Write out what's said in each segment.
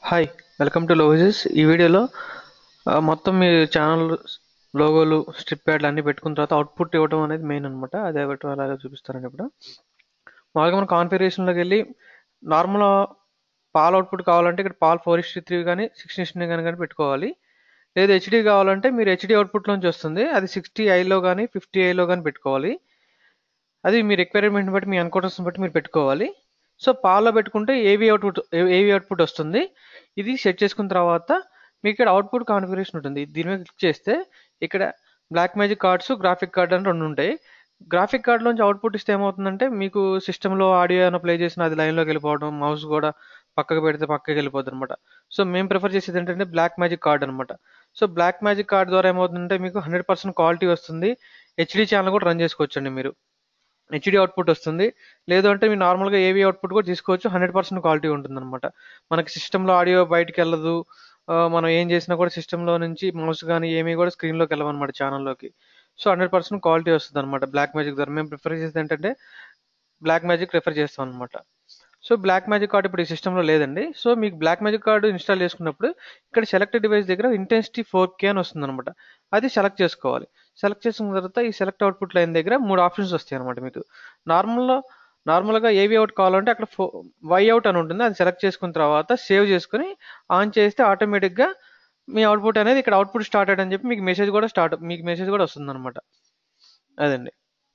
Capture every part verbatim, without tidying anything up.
Hi welcome to లోగోసిస్. ఈ వీడియోలో ఆ, మొత్తం మీ ఛానల్ లోగోలు స్ట్రిప్ ప్యాడ్లు అన్నీ పెట్టుకున్న తర్వాత అవుట్పుట్ ఇవ్వడం అనేది మెయిన్ అనమాట. అదే ఇవ్వటం అలాగే చూపిస్తారండి. ఇప్పుడు మామూలుగా మనం కాన్ఫిగరేషన్లోకి వెళ్ళి నార్మల్ పాల్ అవుట్పుట్ కావాలంటే ఇక్కడ పాల్ ఫోర్ ఇస్టీ త్రీ కానీ సిక్స్ ఇస్టీ కానీ కానీ పెట్టుకోవాలి. లేదు హెచ్డి కావాలంటే మీరు హెచ్డి అవుట్పుట్లోంచి వస్తుంది, అది సిక్స్టీ ఐలో కానీ ఫిఫ్టీ ఐలో కానీ పెట్టుకోవాలి. అది మీ రిక్వైర్మెంట్ బట్టి మీ ఎన్కోడర్స్ని బట్టి మీరు పెట్టుకోవాలి. సో పాల్లో పెట్టుకుంటే ఏవీ అవుట్పుట్ ఏవీ అవుట్పుట్ వస్తుంది. ఇది సెట్ చేసుకున్న తర్వాత మీకు ఇక్కడ అవుట్పుట్ కాన్ఫిగరేషన్ ఉంటుంది. దీని మీద క్లిక్ చేస్తే ఇక్కడ black magic cards, graphic card అని రెండు ఉంటాయి. గ్రాఫిక్ కార్డ్లోంచి అవుట్పుట్ ఇస్తే ఏమవుతుందంటే మీకు సిస్టంలో ఆడియో ఏమైనా ప్లే చేసిన అది లైన్లోకి వెళ్ళిపోవడం, మౌస్ కూడా పక్కకు పెడితే పక్కకి వెళ్ళిపోతుంది అనమాట. సో మేము ప్రిఫర్ చేసేది ఏంటంటే బ్లాక్ మ్యాజిక్ కార్డ్ అనమాట. సో బ్లాక్ మ్యాజిక్ కార్డ్ ద్వారా ఏమవుతుందంటే మీకు హండ్రెడ్ పర్సెంట్ క్వాలిటీ వస్తుంది. హెచ్డి ఛానల్ కూడా రన్ చేసుకోవచ్చండి. మీరు హెచ్డి అవుట్పుట్ వస్తుంది. లేదు అంటే మీరు నార్మల్గా ఏవీ అవుట్పుట్ కూడా తీసుకోవచ్చు. హండ్రెడ్ పర్సెంట్ క్వాలిటీ ఉంటుంది అనమాట. మనకి సిస్టంలో ఆడియో బయటికి వెళ్ళదు. ఆ, మనం ఏం చేసినా కూడా సిస్టంలో నుంచి మౌస్ కానీ ఏమీ కూడా స్క్రీన్లోకి వెళ్ళవన్నమాట ఛానల్లోకి. సో హండ్రెడ్ పర్సెంట్ క్వాలిటీ వస్తుంది అనమాట బ్లాక్ మ్యాజిక్ ద్వారా. మేము ప్రిఫర్ చేసేది ఏంటంటే బ్లాక్ మ్యాజిక్ ప్రిఫర్ చేస్తాం అనమాట. సో బ్లాక్ మ్యాజిక్ కార్డ్ ఇప్పుడు ఈ సిస్టంలో లేదండి. సో మీకు బ్లాక్ మ్యాజిక్ కార్డు ఇన్స్టాల్ చేసుకున్నప్పుడు ఇక్కడ సెలెక్ట్ డివైస్ దగ్గర ఇంటెన్సిటీ ఫోర్ కే అని వస్తుంది అనమాట. అది సెలెక్ట్ చేసుకోవాలి. సెలెక్ట్ చేసుకున్న తర్వాత ఈ సెలెక్ట్ అవుట్పుట్ లైన్ దగ్గర మూడు ఆప్షన్స్ వస్తాయి అనమాట మీకు. నార్మల్లో నార్మల్గా ఏవి అవుట్ కావాలంటే అక్కడ ఫో వై అవుట్ అని ఉంటుంది. అది సెలెక్ట్ చేసుకున్న తర్వాత సేవ్ చేసుకుని ఆన్ చేస్తే ఆటోమేటిక్గా మీ అవుట్పుట్ అనేది ఇక్కడ అవుట్పుట్ స్టార్ట్ అని చెప్పి మీకు మెసేజ్ కూడా స్టార్ట్ మీకు మెసేజ్ కూడా వస్తుంది అనమాట. అదండి.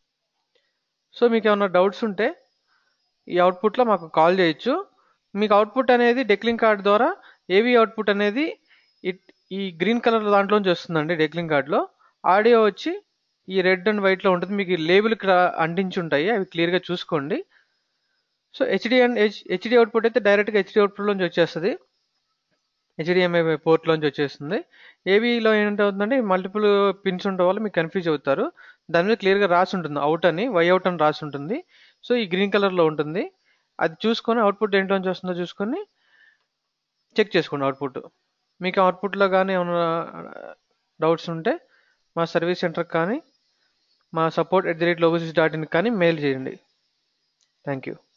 సో మీకు ఏమైనా డౌట్స్ ఉంటే ఈ అవుట్పుట్లో మాకు కాల్ చేయొచ్చు. మీకు అవుట్పుట్ అనేది డెక్లింగ్ కార్డ్ ద్వారా ఏవీ అవుట్పుట్ అనేది ఇట్ ఈ గ్రీన్ కలర్ దాంట్లోంచి వస్తుందండి. డెక్లింగ్ కార్డ్లో ఆడియో వచ్చి ఈ రెడ్ అండ్ వైట్లో ఉంటుంది. మీకు లేబుల్ ఇక్కడ అంటించి ఉంటాయి, అవి క్లియర్గా చూసుకోండి. So HD and H HD output అయితే డైరెక్ట్గా హెచ్డి అవుట్పుట్లోంచి వచ్చేస్తుంది, హెచ్డిఎంఐ పోర్ట్లోంచి వచ్చేస్తుంది. ఏవీలో ఏంటవుతుందంటే మల్టిపుల్ పిన్స్ ఉండడం వల్ల మీకు కన్ఫ్యూజ్ అవుతారు. దాని మీద క్లియర్గా రాసి ఉంటుంది అవుట్ అని, వై అవుట్ అని రాసి ఉంటుంది. సో ఈ గ్రీన్ కలర్లో ఉంటుంది. అది చూసుకొని అవుట్పుట్ దేంట్లోంచి వస్తుందో చూసుకొని చెక్ చేసుకోండి అవుట్పుట్. మీకు అవుట్పుట్లో కానీ ఏమైనా డౌట్స్ ఉంటే మా సర్వీస్ సెంటర్కి కానీ మా support at the rate Logosys dot in కానీ మెయిల్ చేయండి. Thank you.